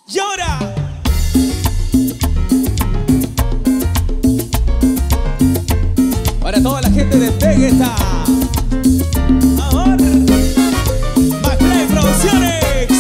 ¡Llora! Para toda la gente de Vegeta. Ahora McLean Producciones.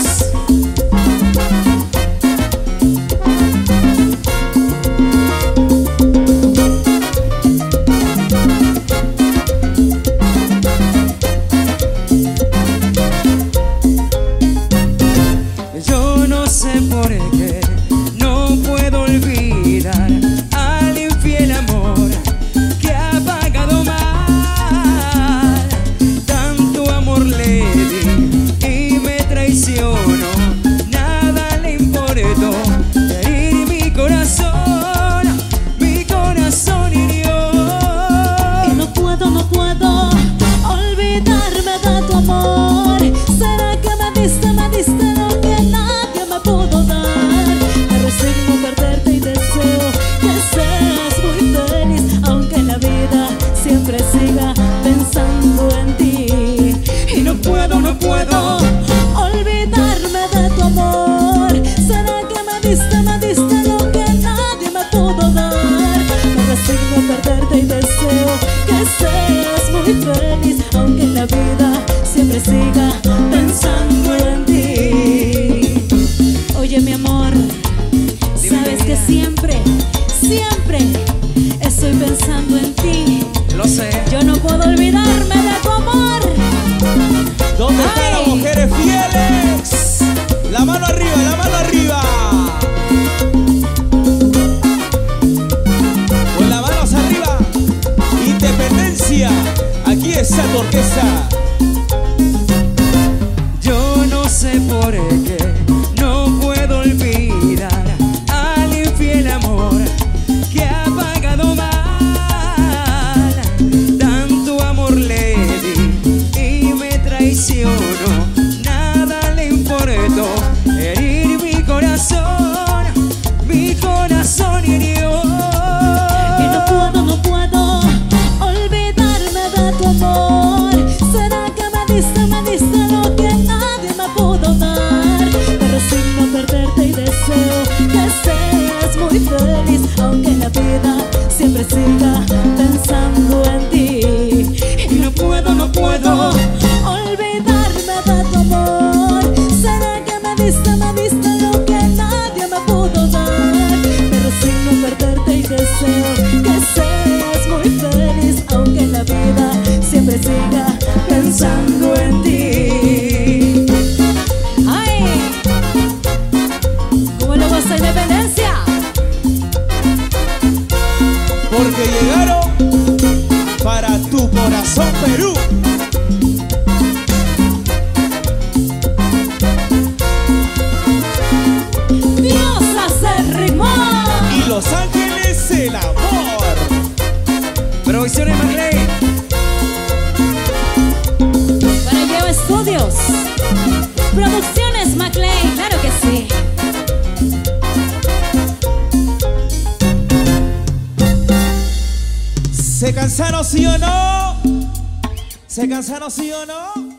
Yo no sé por qué no puedo olvidar al infiel amor que ha pagado mal. Tanto amor le di y me traicionó. Nada le importó herir mi corazón hirió. Y no puedo olvidarme de tu amor. ¿Será que me diste lo que nadie me pudo dar? Me resigno a perderte y deseo que seas muy feliz, aunque la vida siempre siga pensando en ti. Y no puedo olvidarme de tu amor. ¿Será que me diste lo que nadie me pudo dar? Me resigno a perderte y deseo que seas muy feliz, aunque la vida siempre siga pensando en ti. Oye, mi amor, sabes que siempre estoy pensando en ti. Lo sé. Yo no puedo olvidarme de tu amor. ¿Dónde están las mujeres fieles? La mano arriba, la mano arriba. Con las manos arriba. Independencia. Aquí está tu orquesta. Yo no sé por qué no puedo olvidar al infiel amor que ha pagado mal. Tanto amor le di y me traicionó. Nada le importó herir mi corazón hirió. Y no puedo olvidarme de tu amor. ¿Será que me diste lo que nadie me pudo dar? Me resigno a perderte y deseo que seas muy feliz, aunque la vida siempre siga pensando en ti. Y no puedo olvidarme de tu amor. ¿Será que me diste lo que nadie me pudo dar? Me resigno a perderte y deseo que seas muy feliz, aunque la vida siempre siga pensando en ti. ¡Ay! ¿Cómo le gusta la independencia? Porque llegaron para tu corazón, Perú. Dios hace rimar. Y Los Ángeles el amor. Producciones McLean. Para Lleva Estudios. Producciones McLean, claro que sí. ¿Se cansaron sí o no? ¿Se cansaron sí o no?